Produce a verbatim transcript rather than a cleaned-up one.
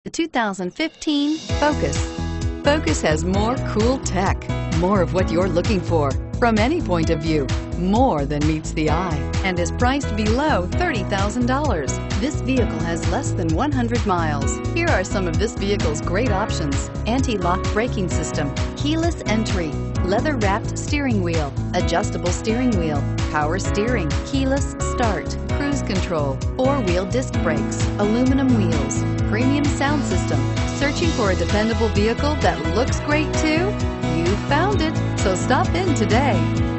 The two thousand fifteen Focus. Focus has more cool tech, more of what you're looking for from any point of view, more than meets the eye, and is priced below thirty thousand dollars. This vehicle has less than one hundred miles. Here are some of this vehicle's great options: anti-lock braking system, keyless entry, leather-wrapped steering wheel, adjustable steering wheel, power steering, keyless start, cruise control, four-wheel disc brakes, aluminum wheels, premium sound system. Searching for a dependable vehicle that looks great too? You found it, so stop in today.